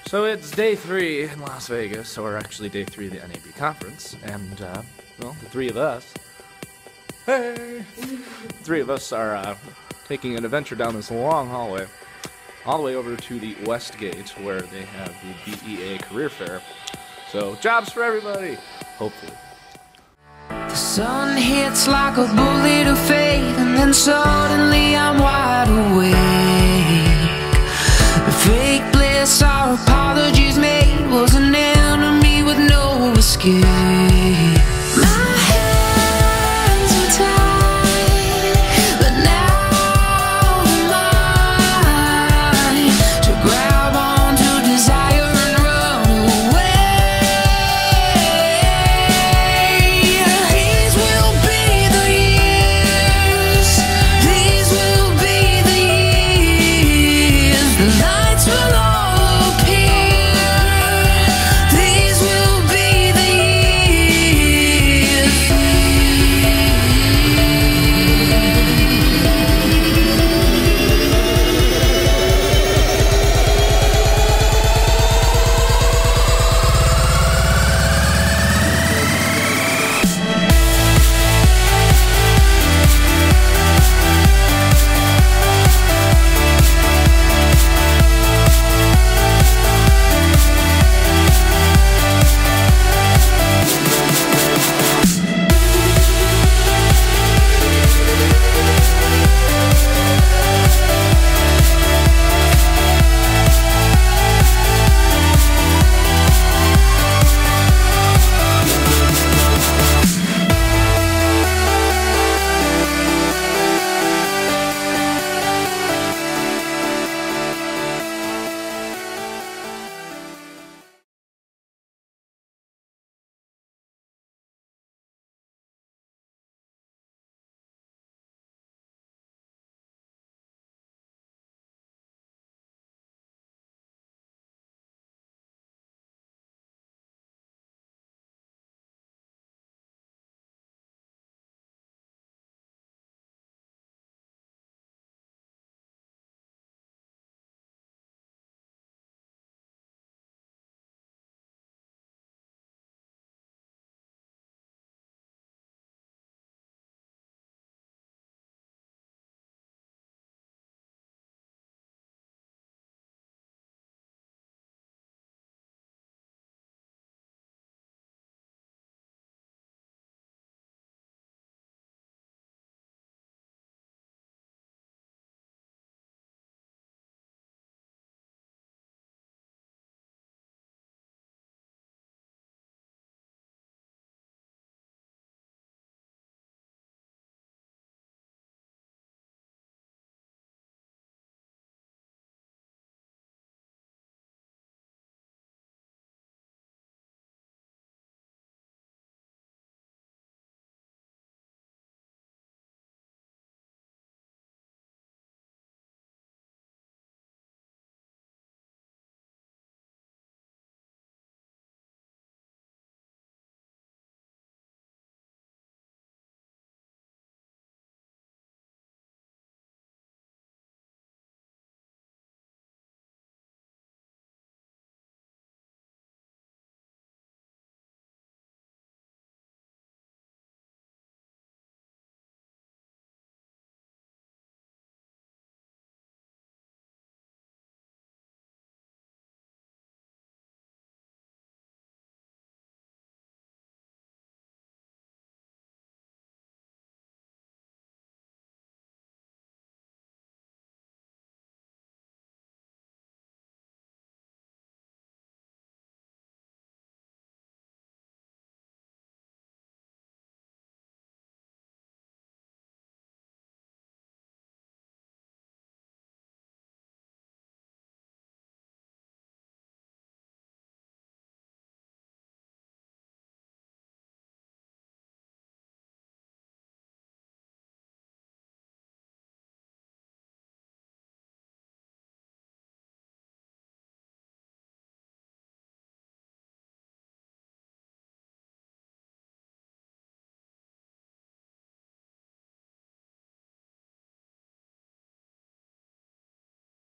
So it's day 3 in Las Vegas, or actually day 3 of the NAB conference, and, well, the three of us, hey! The three of us are, taking an adventure down this long hallway, all the way over to the West Gate, where they have the BEA Career Fair. So, jobs for everybody! Hopefully. The sun hits like a bullet of fate, and then so